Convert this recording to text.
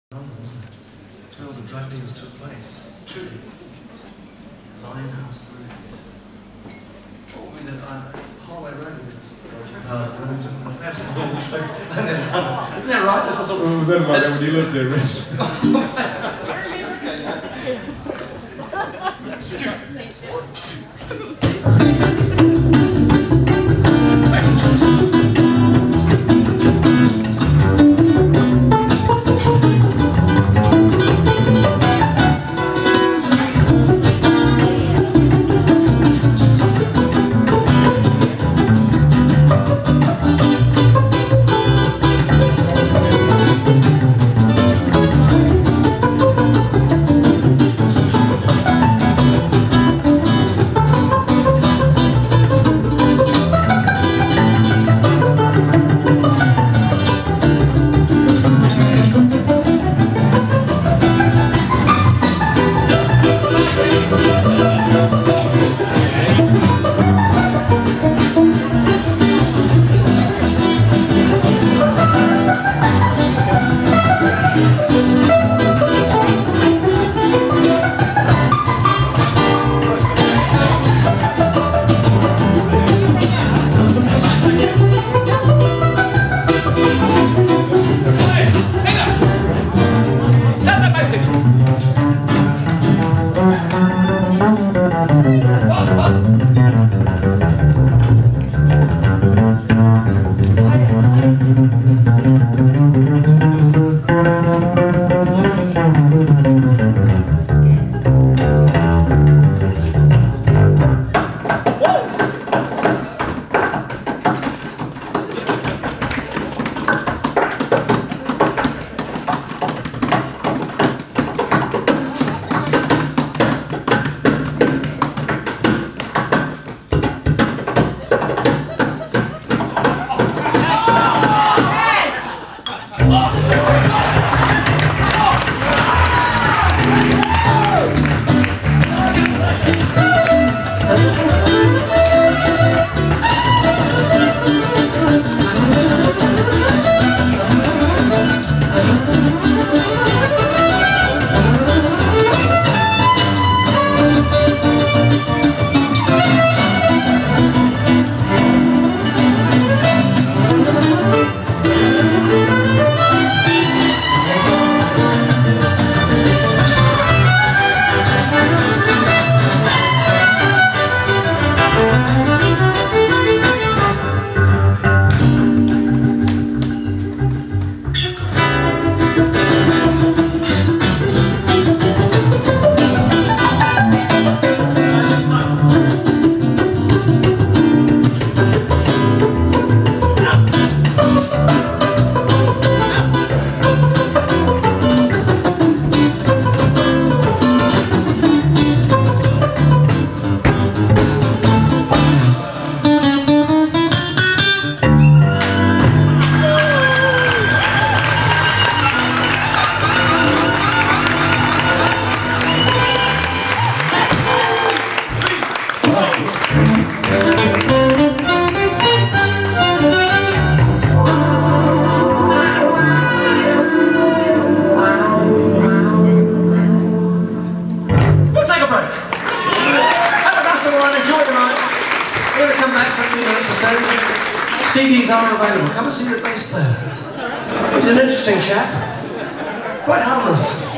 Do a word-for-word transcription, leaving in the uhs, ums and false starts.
London, isn't it? It's where all the drug deals took place. Truly. Limehouse Breweries. What would be the uh, Harway Road? Uh, that's the whole trip. And there's, isn't that right? There's a sort of. What was that about that when you lived there, Rich? C Ds are available. Come and see your bass player. He's an interesting chap. Quite harmless.